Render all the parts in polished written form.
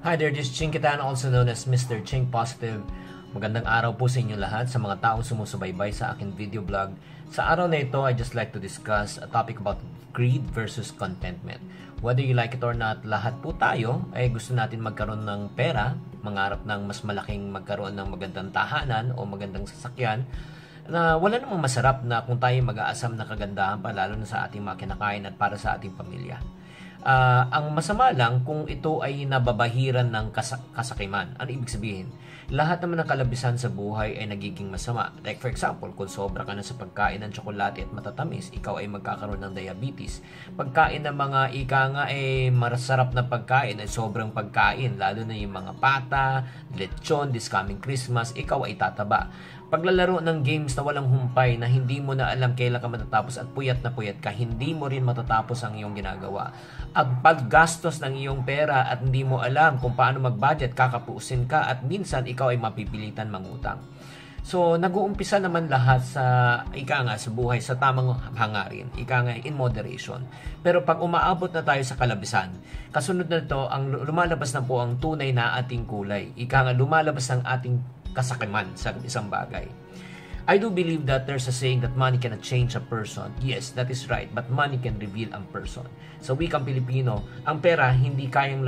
Hi there, this is Chinkitan, also known as Mr. Chink Positive. Magandang araw po sa inyo lahat, sa mga taong sumusubaybay sa aking video blog. Sa araw na ito, I just like to discuss a topic about greed versus contentment. Whether you like it or not, lahat po tayo ay gusto natin magkaroon ng pera, mangarap ng mas malaking magkaroon ng magandang tahanan o magandang sasakyan, na wala namang masarap na kung tayo mag-aasam na kagandahan pa, lalo na sa ating mga kinakain at para sa ating pamilya. Ang masama lang kung ito ay nababahiran ng kasakiman. Ano ibig sabihin? Lahat naman ng kalabisan sa buhay ay nagiging masama. Like for example, kung sobra ka na sa pagkain ng tsokolate at matatamis, ikaw ay magkakaroon ng diabetes. Pagkain ng mga ika nga ay masarap na pagkain ay sobrang pagkain, lalo na yung mga pata, lechon, this coming Christmas, ikaw ay tataba. Paglalaro ng games na walang humpay na hindi mo na alam kailan ka matatapos at puyat na puyat ka, hindi mo rin matatapos ang iyong ginagawa. Ang paggastos ng iyong pera at hindi mo alam kung paano mag-budget, kakapusin ka at minsan ikaw ay mapipilitan mangutang. So, nag-uumpisa naman lahat sa sa buhay sa tamang hangarin, in moderation. Pero pag umaabot na tayo sa kalabisan, kasunod na ito, ang lumalabas na po ang tunay na ating kulay. Lumalabas ang ating kasakiman sa isang bagay. I do believe that there's a saying that money cannot change a person. Yes, that is right, but money can reveal a person. Sa wikang Pilipino, ang pera hindi kayang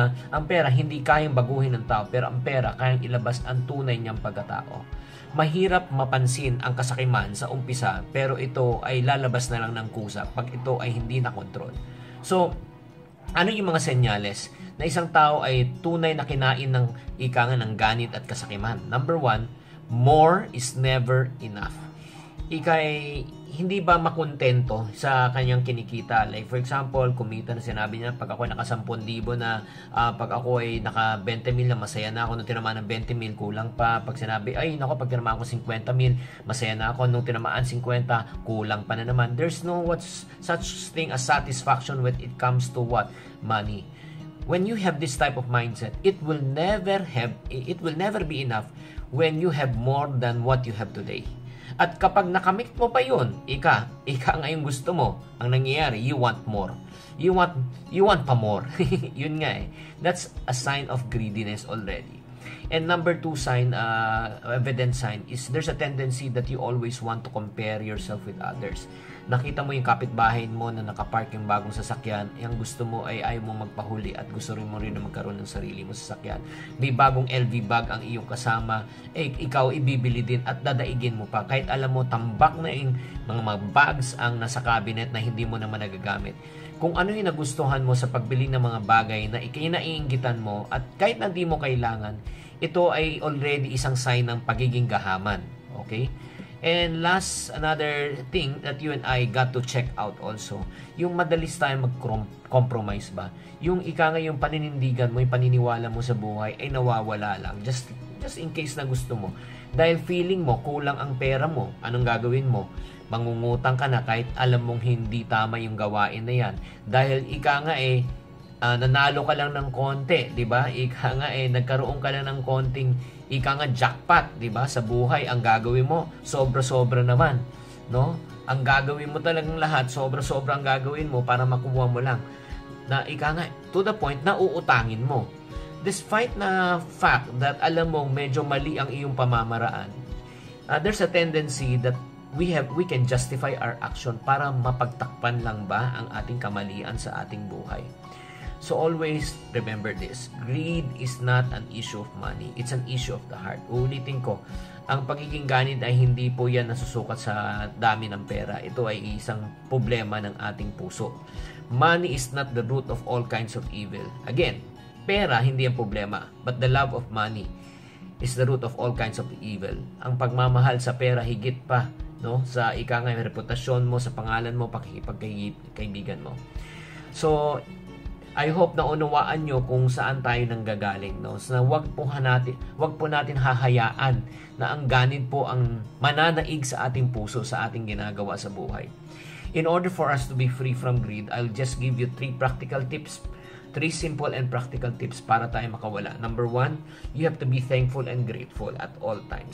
baguhin ng tao, pero ang pera kayang ilabas ang tunay niyang pagkatao. Mahirap mapansin ang kasakiman sa umpisa, pero ito ay lalabas na lang ng kusa pag ito ay hindi na kontrol. So, ano yung mga senyales na isang tao ay tunay na kinain ng ng ganit at kasakiman? Number 1, more is never enough. Hindi ba makontento sa kanyang kinikita? Like for example, kumita na sinabi niya, pag ako ay naka 10,000 na, pag ako ay naka 20,000 na, masaya na ako. Nung tinamaan ng 20,000, kulang pa. Pag sinabi, pag tinamaan ko 50,000, masaya na ako. Nung tinamaan 50, kulang pa na naman. There's no such thing as satisfaction when it comes to what? Money. When you have this type of mindset, it will never be enough when you have more than what you have today. At kapag nakamit mo pa yun, ika nga yung gusto mo, ang nangyayari, you want more. You want pa more. Yun nga eh. That's a sign of greediness already. And number 2 evident sign is there's a tendency that you always want to compare yourself with others. Nakita mo yung kapitbahay mo na nakapark yung bagong sasakyan, yung gusto mo ay ayaw mo magpahuli at gusto rin mo rin na magkaroon ng sarili mo sasakyan. May bagong LV bag ang iyong kasama, ikaw ibibili din at dadaigin mo pa. Kahit alam mo, tambak na yung mga bags ang nasa cabinet na hindi mo naman nagagamit. Kung ano yung nagustuhan mo sa pagbili ng mga bagay na naiinggitan mo at kahit na hindi mo kailangan, ito ay already isang sign ng pagiging gahaman. Okay? And last, another thing that you and I got to check out also, yung madalis tayo mag-compromise ba? Yung yung paninindigan mo, yung paniniwala mo sa buhay ay nawawala lang. Just in case na gusto mo. Dahil feeling mo, kulang ang pera mo, anong gagawin mo? Mangungutang ka na kahit alam mong hindi tama yung gawain na yan. Dahil nanalo ka lang ng konti, di ba? Nagkaroon ka lang ng konting jackpot, di ba? Sa buhay, ang gagawin mo, sobra-sobra naman, no? Ang gagawin mo talagang lahat, sobra-sobra ang gagawin mo para makuha mo lang. Na to the point na uutangin mo. Despite na fact that alam mo medyo mali ang iyong pamamaraan, there's a tendency that we can justify our action para mapagtakpan lang ba ang ating kamalian sa ating buhay. So always remember this, greed is not an issue of money, it's an issue of the heart. Uulitin ko, ang pagiging ganid ay hindi po yan nasusukat sa dami ng pera. Ito ay isang problema ng ating puso. Money is not the root of all kinds of evil. Again, pera hindi ang problema, but the love of money is the root of all kinds of evil. Ang pagmamahal sa pera higit pa, no, sa reputasyon mo, sa pangalan mo, pakikipagkaibigan mo. So I hope na unawaan nyo kung saan tayo nanggagaling, no? So, wag po natin hahayaan na ang ganid po ang mananaig sa ating puso, sa ating ginagawa sa buhay. In order for us to be free from greed, I'll just give you 3 practical tips. 3 simple and practical tips para tayo makawala. Number 1, you have to be thankful and grateful at all times.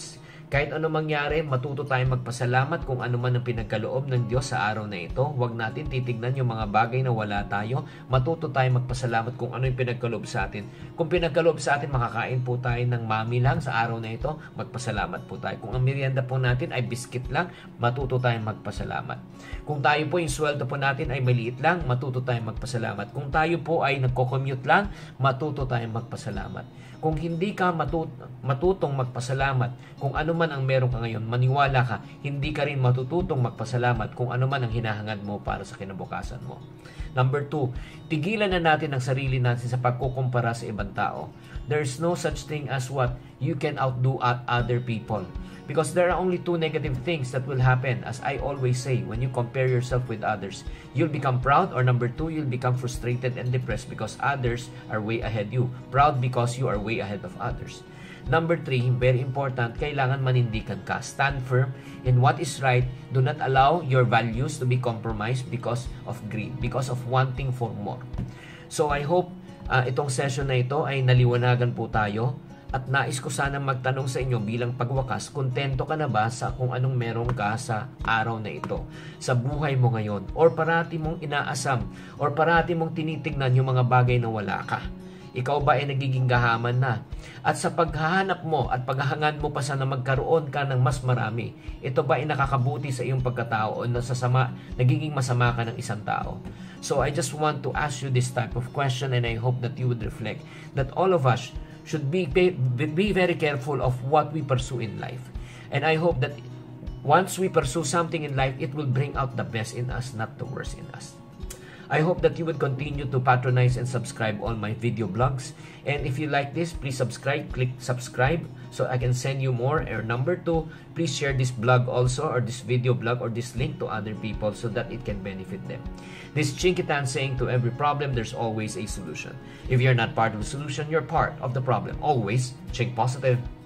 Kahit ano mangyari, matuto tayong magpasalamat kung ano man ang pinagkaloob ng Diyos sa araw na ito. Huwag natin titignan yung mga bagay na wala tayo. Matuto tayong magpasalamat kung ano yung pinagkaloob sa atin. Kung pinagkaloob sa atin, makakain po tayo ng mami lang sa araw na ito, magpasalamat po tayo. Kung ang merienda po natin ay biscuit lang, matuto tayong magpasalamat. Kung tayo po yung sweldo po natin ay maliit lang, matuto tayong magpasalamat. Kung tayo po ay nagko-commute lang, matuto tayong magpasalamat. Kung hindi ka matutong magpasalamat kung ano man ang meron ka ngayon, maniwala ka, hindi ka rin matututong magpasalamat kung ano man ang hinahangad mo para sa kinabukasan mo. Number 2, tigilan na natin ang sarili natin sa pagkukumpara sa ibang tao. There's no such thing as what you can outdo other people. Because there are only 2 negative things that will happen. As I always say, when you compare yourself with others, you'll become proud, or number 2, you'll become frustrated and depressed because others are way ahead you. Proud because you are way ahead of others. Number 3, very important, kailangan manindigan ka. Stand firm in what is right. Do not allow your values to be compromised because of greed, because of wanting for more. So I hope itong session na ito ay naliwanagan po tayo. At nais ko sana magtanong sa inyo bilang pagwakas, kontento ka na ba sa kung anong meron ka sa araw na ito, sa buhay mo ngayon, or parati mong inaasam, or parati mong tinitignan yung mga bagay na wala ka? Ikaw ba ay nagiging gahaman na? At sa paghahanap mo at paghahangad mo pa sana magkaroon ka ng mas marami, ito ba ay nakakabuti sa iyong pagkatao o nagiging masama ka ng isang tao? So I just want to ask you this type of question, and I hope that you would reflect that all of us should be very careful of what we pursue in life. And I hope that once we pursue something in life, it will bring out the best in us, not the worst in us. I hope that you would continue to patronize and subscribe all my video blogs. And if you like this, please subscribe. Click subscribe so I can send you more. Or number 2, please share this blog also, or this video blog, or this link to other people so that it can benefit them. This Chinkitan saying, to every problem, there's always a solution. If you're not part of the solution, you're part of the problem. Always, think positive.